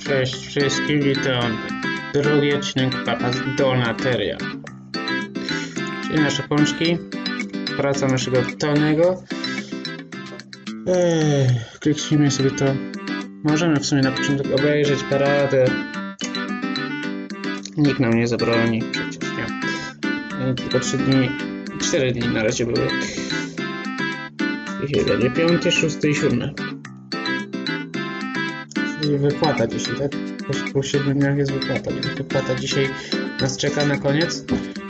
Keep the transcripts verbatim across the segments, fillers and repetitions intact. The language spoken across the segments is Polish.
Cześć wszystkim, witam. Drugi odcinek Papa z Donateria. Czyli nasze pączki. Praca naszego Tonego. Eee, kliknijmy sobie to. Możemy w sumie na początek obejrzeć paradę. Nikt nam nie zabroni, przecież nie. I tylko trzy dni, cztery dni na razie były. Dzisiaj będzie piąty, szósty i siódmy. Czyli wypłata dzisiaj, tak? Po, po siedmiu dniach jest wypłata, więc wypłata dzisiaj nas czeka na koniec.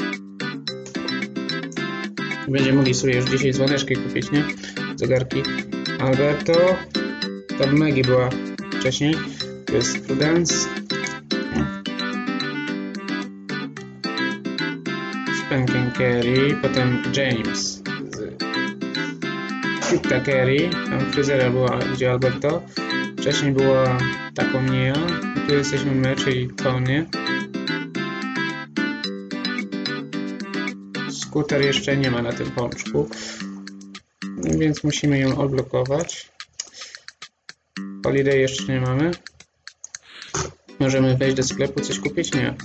Będziemy mogli sobie już dzisiaj dzwoneczki kupić, nie? Zegarki Alberto. Tam Maggie była wcześniej. To jest Prudence. Spanking Kerry. Potem James z Cupta Kerry. Tam fryzera była, gdzie Alberto. Wcześniej była taką Nia. Tu jesteśmy my, czyli Tony. Skuter jeszcze nie ma na tym pączku, więc musimy ją odblokować. Holiday jeszcze nie mamy. Możemy wejść do sklepu, coś kupić? Nie.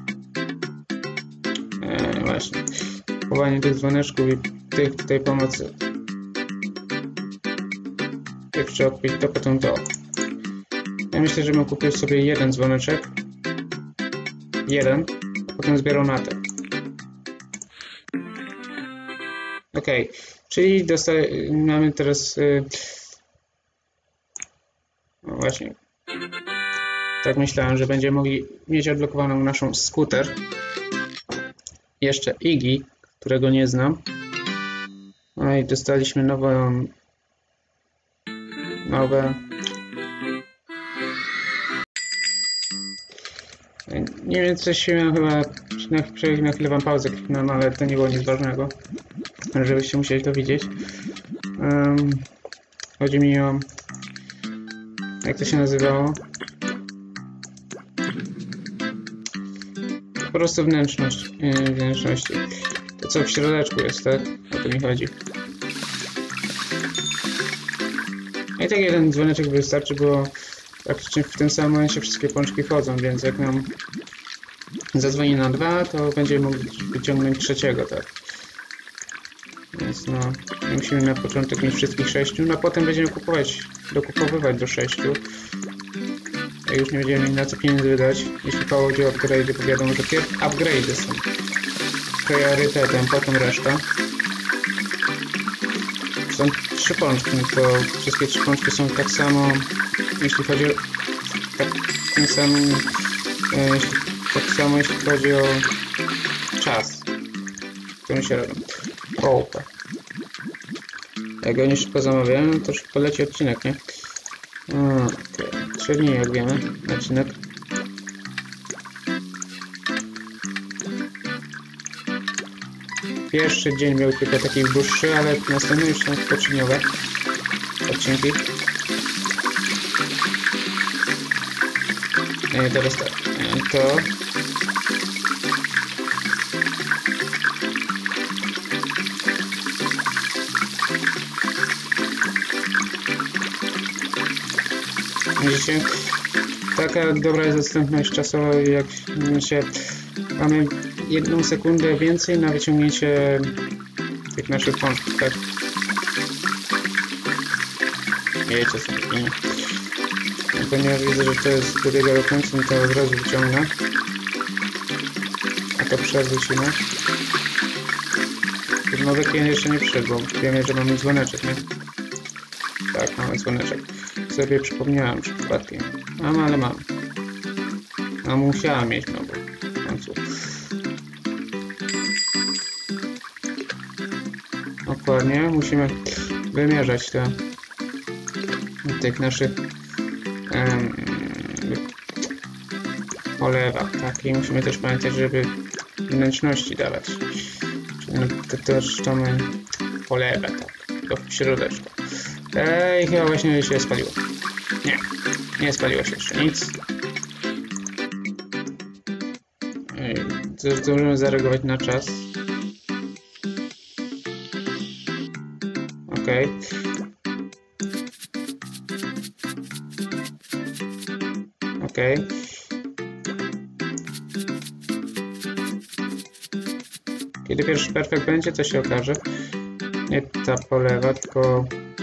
Eee, właśnie. Chowanie tych dzwoneczków i tych tutaj pomocy. Jak trzeba kupić to, potem to. Ja myślę, że bym kupił sobie jeden dzwoneczek. Jeden. A potem zbierał na te. Ok, czyli mamy teraz yy... no właśnie, tak myślałem, że będziemy mogli mieć odblokowaną naszą skuter. Jeszcze Iggy, którego nie znam. No i dostaliśmy nową nowe nie wiem, coś się miałem chyba na, na chwilę wam pauzę kliknąłem, ale to nie było nic ważnego, żebyście musieli to widzieć. Um, chodzi mi o, jak to się nazywało, po prostu wnętrzność, yy, wnętrzności, to co w środeczku jest, tak? O to mi chodzi. I tak jeden dzwoneczek wystarczy, bo praktycznie w tym samym momencie wszystkie pączki wchodzą, więc jak nam zadzwoni na dwa, to będziemy mogli wyciągnąć trzeciego, tak. Więc no, musimy na początek mieć wszystkich sześciu, no a potem będziemy kupować, dokupowywać do sześciu. Jak już nie będziemy mieli na co pieniędzy wydać, jeśli chodzi o upgrade, to wiadomo, że pierwsze upgrade są priorytetem, potem reszta. Są trzy pączki, to wszystkie trzy pączki są tak samo, jeśli chodzi o tak, tym samym, e, jeśli, tak samo jeśli chodzi o czas, w którym się robią. Kołpa. Jak go nie szybko zamawiałem, to szybko leci odcinek, nie? Okay. Trzy dni, jak wiemy, odcinek. Pierwszy dzień był tylko taki dłuższy, ale następny już są spoczyniowe odcinki. I teraz tak, to widzicie, taka dobra jest dostępność czasowa, jak się mamy jedną sekundę więcej na wyciągnięcie tych naszych pączków, tak? Wiecie sobie, nie? Ponieważ widzę, że to jest dobiega do końca, no to od razu wyciągnę. A to przewrócimy. Nowy klient jeszcze nie przyszedł, bo wiemy, że mamy dzwoneczek, nie? Tak, mamy dzwoneczek. Sobie przypomniałem przypadkiem. Mam, ale mam. A musiałem mieć, no bo w końcu. Dokładnie, musimy wymierzać te tych naszych um, olewach, tak? I musimy też pamiętać, żeby wnętrzności dawać. Czyli to też mamy polewę, tak? To w środeczku. Ej, chyba właśnie się spaliło. Nie, nie spaliło się jeszcze nic. Zdążymy zareagować na czas. Ok. Ok, Okej. Okay. Kiedy pierwszy perfekt będzie, to się okaże. Nie ta polewa, tylko...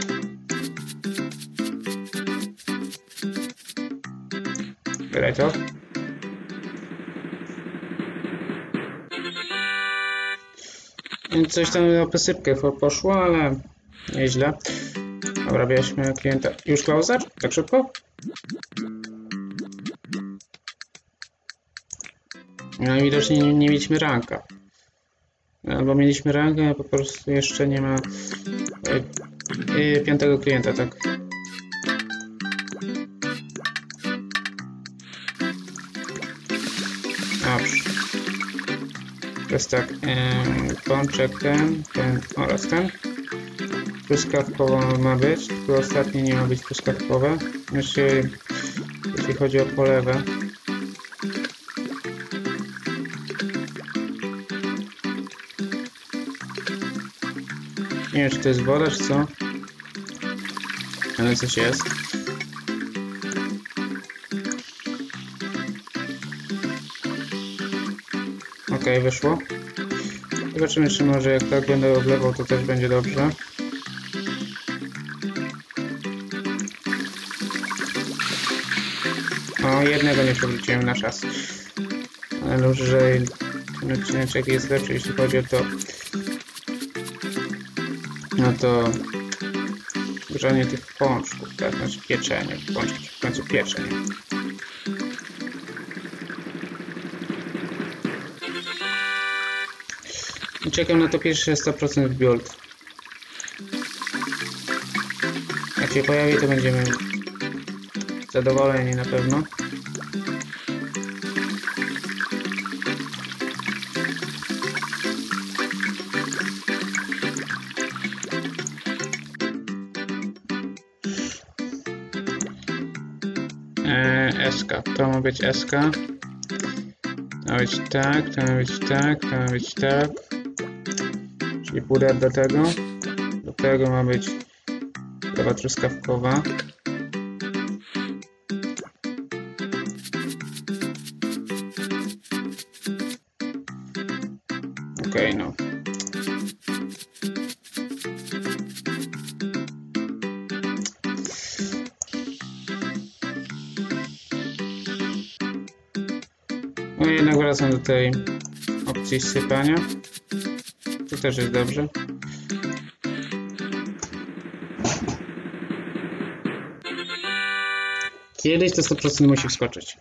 Wybieraj to. Coś tam na posypkę poszło, ale nieźle. Dobra, bierzmy klienta. Już closer? Tak szybko? No widocznie nie, nie mieliśmy ranka. Albo mieliśmy rankę, a po prostu jeszcze nie ma y, y, piątego klienta, tak. Dobrze. To jest tak, yy, pączek ten, ten oraz ten. Truskawkowo ma być, tylko ostatnie nie ma być truskawkowe. Znaczy, jeśli chodzi o polewę. Nie wiem, czy to jest woda, czy co. Ale coś jest. Ok, wyszło. Zobaczymy, czy może jak tak będę oblewał, to też będzie dobrze. O, jednego nie przewróciłem na czas. Ale już, że ten odcineczek jest lepszy, jeśli chodzi o to. No to grzanie tych pączków, tak, znaczy pieczenie, pączki w końcu pieczenie. I czekam na to pierwsze sto procent build. Jak się pojawi, to będziemy zadowoleni na pewno. S K, to ma być S K. To ma być tak, to ma być tak, to ma być tak. Czyli puder do tego. Do tego ma być lewa truskawkowa. Okej, okay, no. No i jednak wracam do tej opcji sypania. To też jest dobrze. Kiedyś to sto procent musi wskoczyć.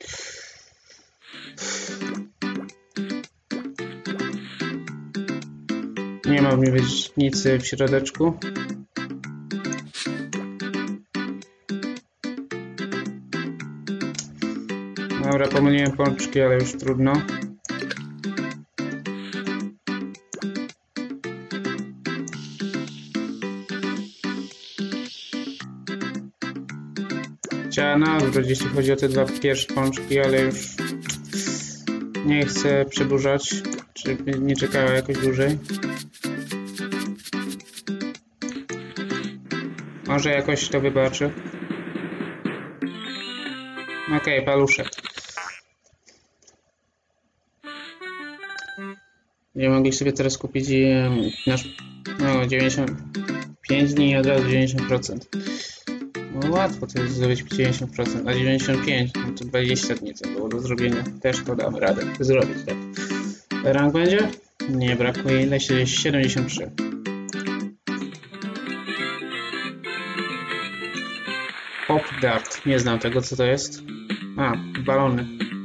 Nie ma mi być nic w środeczku. Dobra, pomyliłem pączki, ale już trudno. Chciałem na odwrót, jeśli chodzi o te dwa pierwsze pączki, ale już nie chcę przedłużać, czy nie czekała jakoś dłużej. Może jakoś to wybaczy. Okej, okay, paluszek. Nie mogli sobie teraz kupić nasz no, dziewięćdziesiąt pięć dni i od razu dziewięćdziesiąt procent. No łatwo to jest zrobić dziewięćdziesiąt procent, a dziewięćdziesiąt pięć procent no to dwadzieścia dni co było do zrobienia. Też to damy radę zrobić, tak. Rank będzie? Nie, brakuje ile? siedemdziesiąt trzy. Pop Dart. Nie znam tego, co to jest. A, balony.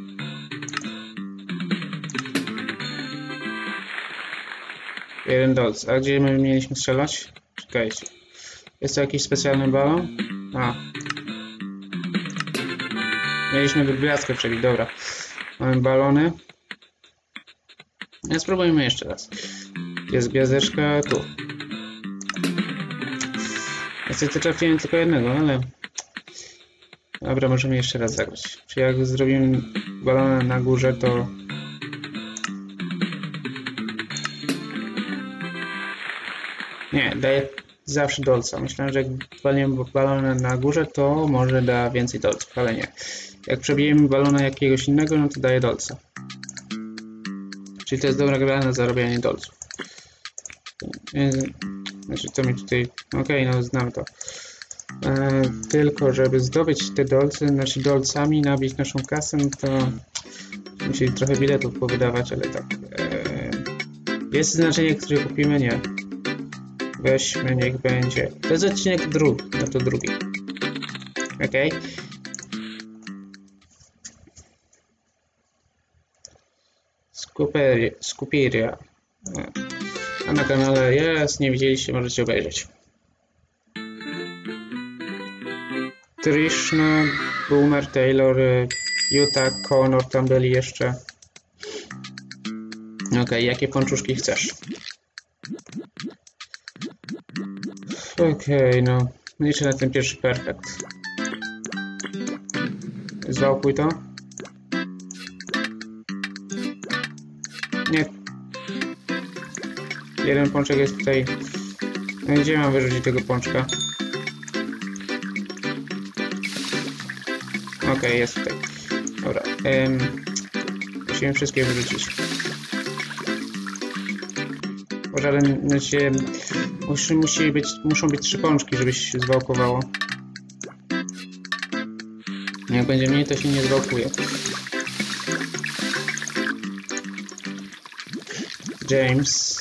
Jeden dolc. A gdzie my mieliśmy strzelać? Czekajcie. Jest to jakiś specjalny balon? A. Mieliśmy gwiazdkę przebić, dobra. Mamy balony. Ja spróbujmy jeszcze raz. Jest gwiazdeczka tu. Niestety trafiłem tylko jednego, ale... Dobra, możemy jeszcze raz zagrać. Czy jak zrobimy balonę na górze, to... Nie, daję zawsze dolca. Myślałem, że jak walniemy balona na górze, to może da więcej dolców, ale nie. Jak przebijemy balona jakiegoś innego, no to daje dolca. Czyli to jest dobra gra na zarabianie dolców. Znaczy to mi tutaj... Okej, okay, no znam to. E, tylko żeby zdobyć te dolce, znaczy dolcami nabić naszą kasę, no to musieli trochę biletów powydawać, ale tak. E, jest znaczenie, które kupimy? Nie. Weźmy, niech będzie. To jest odcinek drugi, no to drugi. Okej. Okay. Skuperia. Skupiria. A na kanale jest, nie widzieliście, możecie obejrzeć. Trishna, Boomer, Taylor, Utah, Connor, tam byli jeszcze. Okej, okay, jakie pączuszki chcesz? Okej, okay, no. Liczę na ten pierwszy perfekt. Zwałkuj to. Nie. Jeden pączek jest tutaj. No gdzie mam wyrzucić tego pączka? Okej, okay, jest tutaj. Dobra. Um, musimy wszystkie wyrzucić. Może ale znaczy, musi, musi być, muszą być trzy pączki, żeby się zwałkowało. Jak będzie mniej, to się nie zwałkuje. James.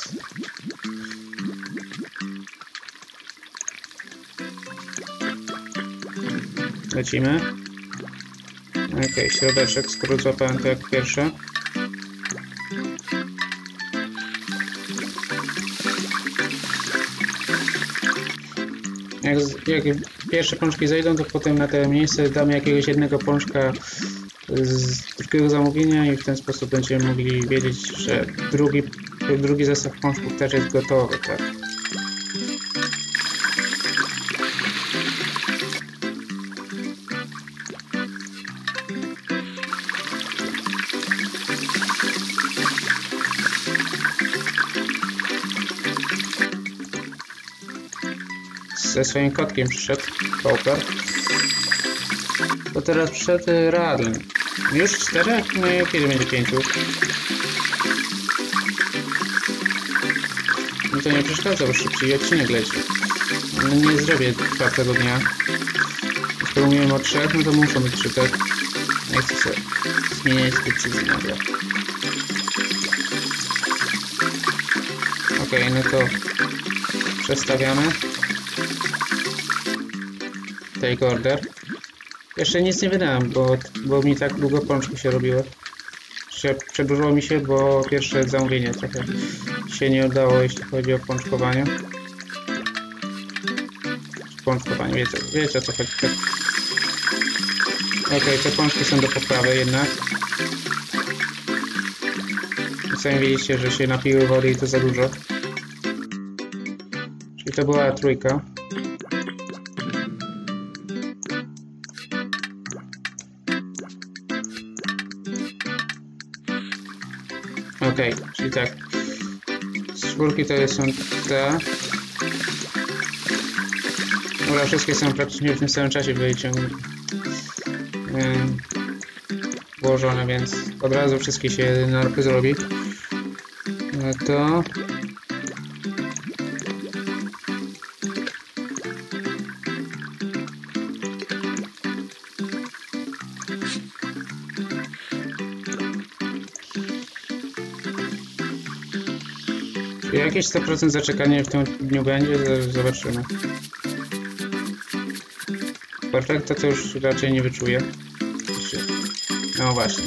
Lecimy. Okej, okay, środeczek, skoro złapałem to jak pierwsze. Jak, jak pierwsze pączki zejdą, to potem na to miejsce damy jakiegoś jednego pączka z drugiego zamówienia i w ten sposób będziemy mogli wiedzieć, że drugi, drugi zestaw pączków też jest gotowy, tak? Ze swoim kotkiem przyszedł Pauper. To teraz przyszedł Radlin. Już czterech? No i kiedy będzie pięciu? No to nie przeszkadza, bo szybciej odcinek leci. Ale nie zrobię czwartego dnia. Skoro mówiłem o trzech, no to muszą być trzy, tak? Nie chcę sobie zmieniać decyzji nagle. Okej, okay, no to przestawiamy. Take order. Jeszcze nic nie wydałem, bo, bo mi tak długo pączki się robiły. Przedłużyło mi się, bo pierwsze zamówienie trochę się nie udało, jeśli chodzi o pączkowanie. Pączkowanie, wiecie, wiecie o co chodzi. Tak. Okej, okay, te pączki są do poprawy jednak. Sami widzicie, że się napiły wody i to za dużo. Czyli to była trójka. Okej, okay, czyli tak. Z czwórki to są te. Dobra, wszystkie są praktycznie w tym samym czasie wyciągnięte. Yy, włożone, więc od razu wszystkie się na ruchy zrobi. No to... Jakieś sto procent zaczekanie w tym dniu będzie, zobaczymy. Perfekta to już raczej nie wyczuję. No właśnie.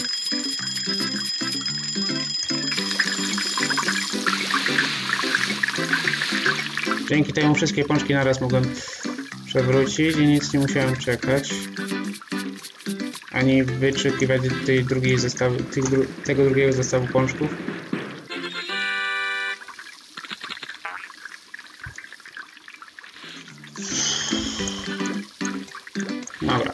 Dzięki temu wszystkie pączki naraz mogłem przewrócić i nic nie musiałem czekać. Ani wyczekiwać tej drugiej zestawy, tych dru tego drugiego zestawu pączków. Dobra.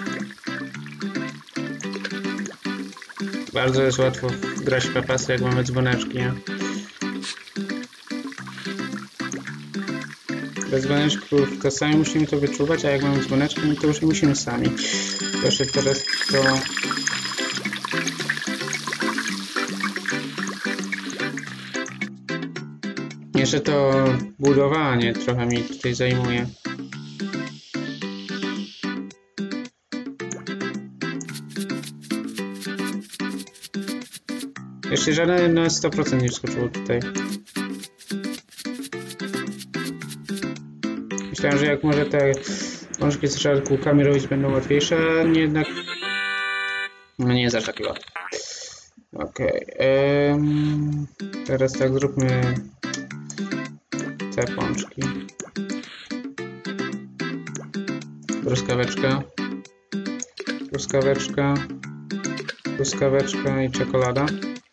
Bardzo jest łatwo grać w papasy, jak mamy dzwoneczki, nie? bez dzwoneczków to sami musimy to wyczuwać, a jak mamy dzwoneczki, no to już nie musimy sami. Proszę teraz to... Jeszcze to budowanie trochę mi tutaj zajmuje. Jeszcze żadne na sto procent nie wskoczyło tutaj. Myślałem, że jak może te pączki, co trzeba kółkami robić, będą łatwiejsze, a nie jednak... No nie jest aż tak łatwe. Okej. Okay. Teraz tak zróbmy te pączki. Truskaweczka. Truskaweczka. Truskaweczka i czekolada.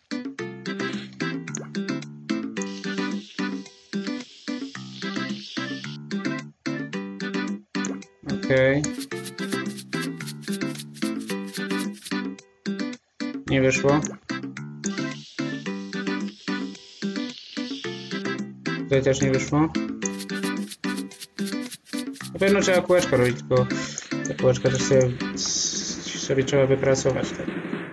Okej. Okay. Nie wyszło. Tutaj też nie wyszło. Na pewno trzeba kółeczko robić, tylko te kółeczka też sobie, sobie trzeba wypracować. Tak.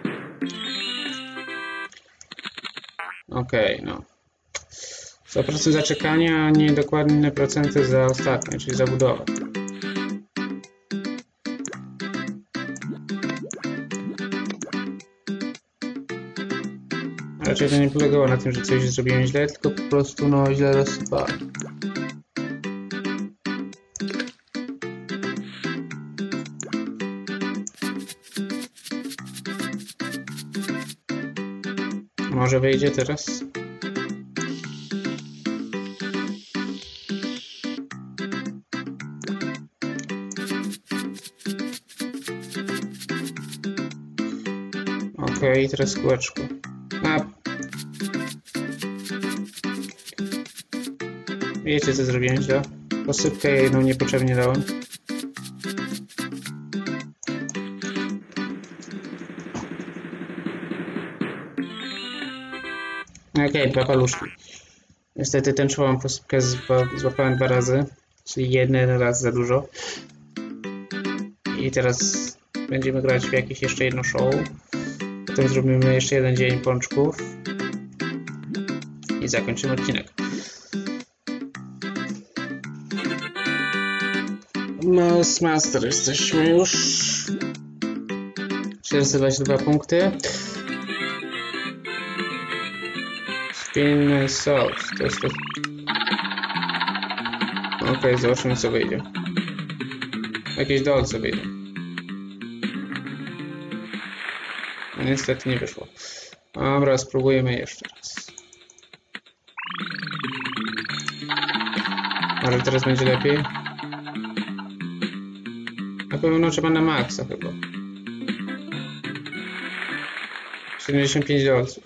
Okej, okay, no. sto procent zaczekania, a nie dokładne procenty za ostatnie, czyli za budowę. Raczej to nie polegało na tym, że coś zrobiłem źle, tylko po prostu no źle rozsypałem. Może wyjdzie teraz? Okej, okay, teraz kółeczko. A. Wiecie, co zrobiłem źle? Posypkę jedną niepotrzebnie dałem. Okej, okay, dwa paluszki. Niestety tęczową posypkę złapałem dwa razy, czyli jeden raz za dużo. I teraz będziemy grać w jakieś jeszcze jedno show. Potem zrobimy jeszcze jeden dzień pączków. I zakończymy odcinek. Mouse Master, jesteśmy już. czterysta dwadzieścia dwa punkty. Spin Sauce, to jest to. Okej, okay, zobaczymy, co wyjdzie. Jakieś dolce wyjdzie. No niestety nie wyszło. Dobra, spróbujemy jeszcze raz. Może teraz będzie lepiej? Na pewno trzeba na maksa chyba. siedemdziesiąt pięć dolców.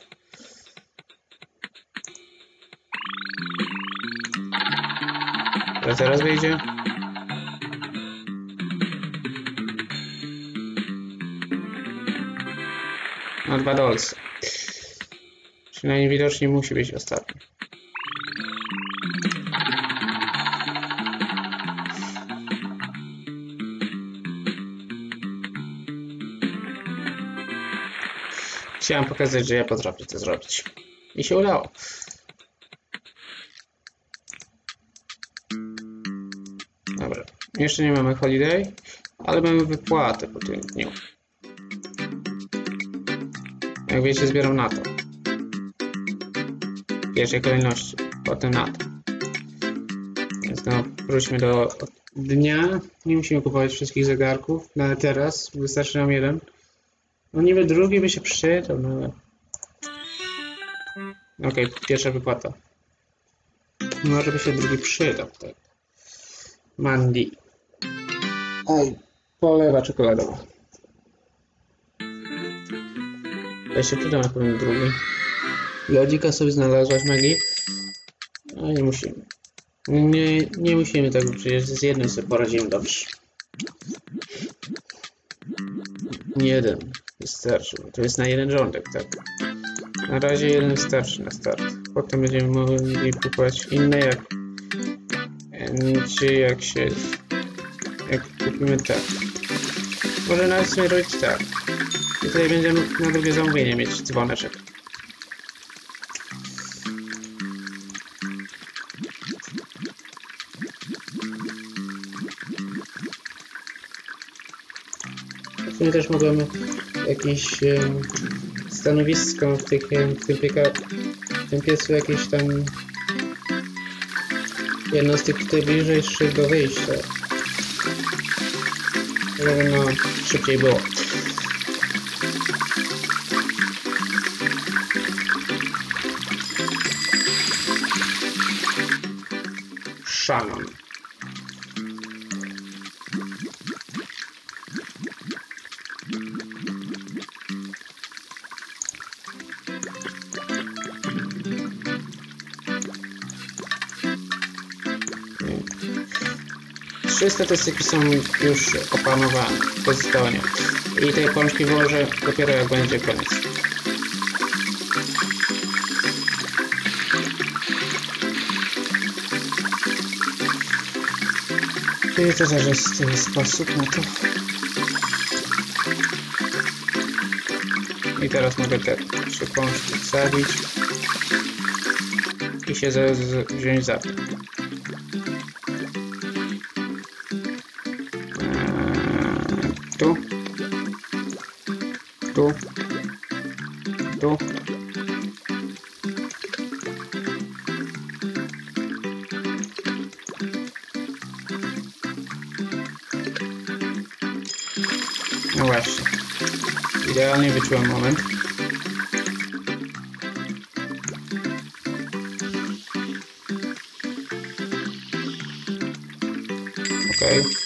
A teraz wyjdzie? No dwa dolce. Czyli najwidoczniej musi być ostatni. Chciałem pokazać, że ja potrafię to zrobić. I się udało. Dobra. Jeszcze nie mamy holiday, ale mamy wypłatę po tym dniu. Jak wiecie, zbieram na to. W pierwszej kolejności. Potem na to. Więc no, wróćmy do dnia. Nie musimy kupować wszystkich zegarków. No ale teraz wystarczy nam jeden. No niby drugi by się przydał, no ale... Okej, okay, pierwsza wypłata. Może by się drugi przydał, tak. Mandy. Oj, polewa czekoladowa. Ja się przydał na pewno drugi. Lodzika sobie znalazłaś, Maggie? No nie musimy. Nie, nie musimy tego, przecież z jednym sobie poradzimy dobrze. Jeden wystarczy. To jest na jeden rządek, tak. Na razie jeden wystarczy na start. Potem będziemy mogli kupować inne jak Czy jak się... Jak kupimy te... Może nawet sobie robić tak. I tutaj będziemy na drugie zamówienie mieć dzwoneczek. W sumie też mogłem jakieś um, stanowisko w, tych, w, tym pieka, w tym piecu, jakieś tam jednostek tutaj bliżej do wyjścia. Żeby no szybciej było. Shannon. Trzy statystyki są już opanowane, pozostałe nie. I te pączki włożę dopiero jak będzie koniec. I to też jest sposób na to. I teraz mogę te trzy pączki wsadzić i się z, z, wziąć za to. Tu, tu, tu. No właśnie, idealnie wyczułem moment. Okej. Okay.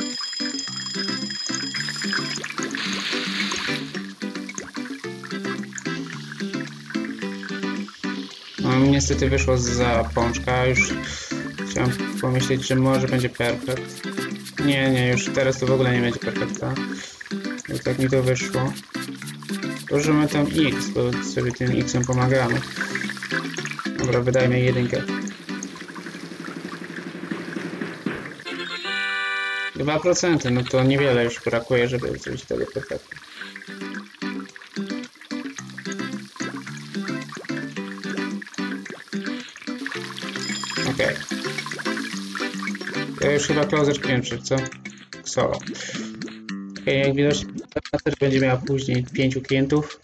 No, niestety wyszło za pączka, już chciałem pomyśleć, że może będzie perfekt. Nie, nie, już teraz to w ogóle nie będzie perfekta. I tak mi to wyszło. Użyjmy tam X, bo sobie tym X-em pomagamy. Dobra, wydajmy jedynkę. dwa procent, no to niewiele już brakuje, żeby zrobić tego perfektu. Okej. Okay. Ja już chyba closer piętrzy, co? Solo. Okej, okay, jak widać, też będzie miała później pięciu klientów.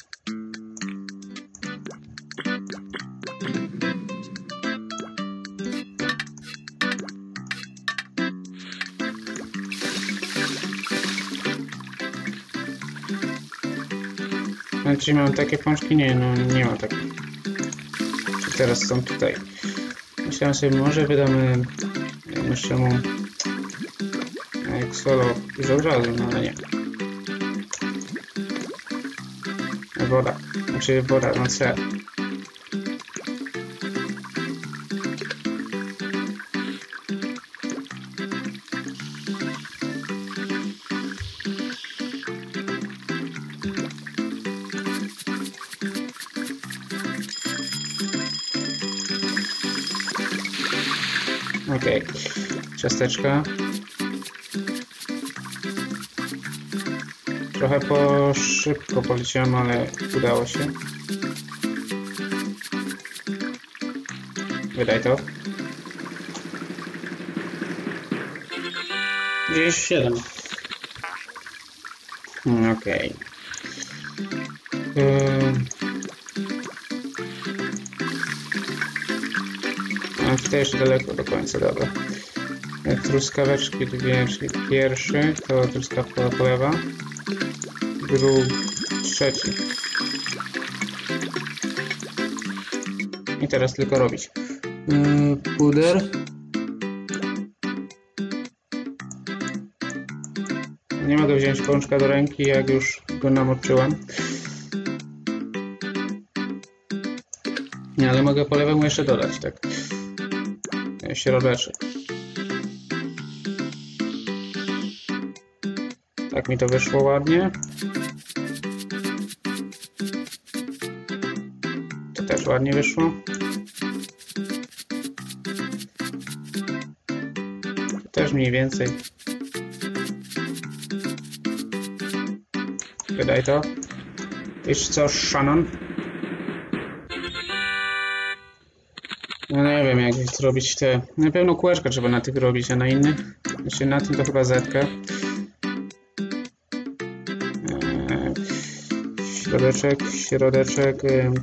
No, czy mam takie pączki? Nie, no nie ma takich. Czy teraz są tutaj? Myślałem sobie, może wydamy jeszcze mu jak solo już od razu, no ale nie. Woda, znaczy woda, no ser. Okej, okay. Ciasteczka. Trochę po szybko poleciałem, ale udało się. Wydaj to. Gdzieś siedem. Okej. Okay. A tutaj jeszcze daleko do końca, dobra. Truskaweczki dwie, czyli pierwszy, to truskawka polewa. Drugi, trzeci. I teraz tylko robić. Yy, puder. Nie mogę wziąć pączka do ręki, jak już go namoczyłem. Nie, ale mogę polewę mu jeszcze dodać, tak. Środeczek. Tak mi to wyszło ładnie. To też ładnie wyszło. też mniej więcej. Wydaj to. Wiesz co, Shannon? No nie wiem, jak zrobić te... Na pewno kółeczka trzeba na tych robić, a na innych? Znaczy na tym to chyba zetkę. Eee, środeczek, środeczek... Eee.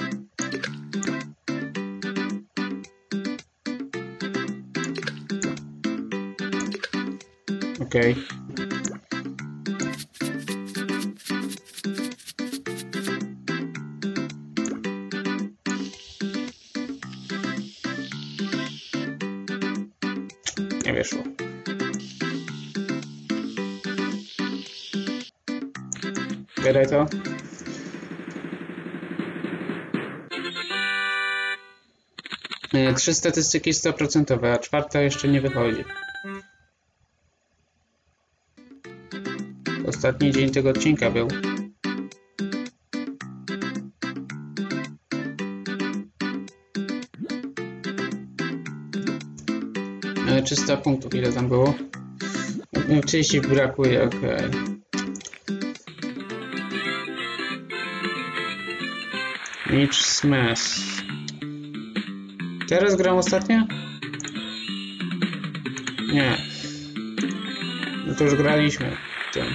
Okej. Okay. Nie wyszło. Wydaj to. E, trzy statystyki sto procent, a czwarta jeszcze nie wychodzi. Ostatni dzień tego odcinka był. E, trzysta punktów, ile tam było? trzydzieści brakuje, okej. Okay. Mitch Smith. Teraz gram ostatnio? Nie. No to już graliśmy w tym.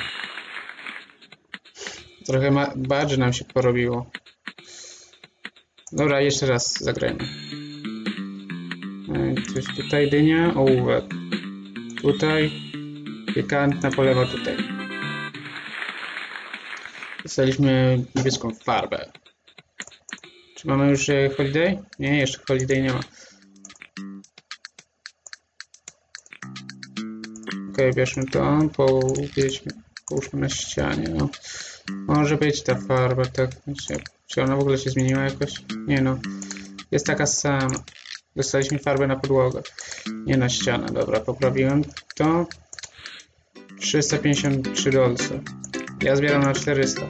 Trochę badge nam się porobiło. Dobra, jeszcze raz zagrajmy. Coś tutaj dynia, ołówek. Tutaj. Pikantna polewa tutaj. Dostaliśmy niebieską farbę. Czy mamy już holiday? Nie, jeszcze holiday nie ma. Ok, bierzmy to, połóżmy, połóżmy na ścianie. No. Może być ta farba, tak. Czy ona w ogóle się zmieniła jakoś? Nie no. Jest taka sama. Dostaliśmy farbę na podłogę. Nie na ścianę. Dobra, poprawiłem to. trzysta pięćdziesiąt trzy dolce. Ja zbieram na czterysta.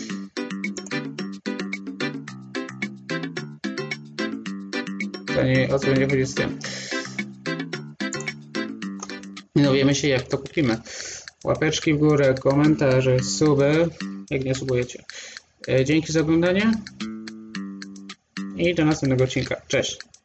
To nie, o co będzie chodzić z tym. Nie dowiemy się, jak to kupimy. Łapeczki w górę, komentarze, suby, jak nie subujecie. Dzięki za oglądanie i do następnego odcinka. Cześć!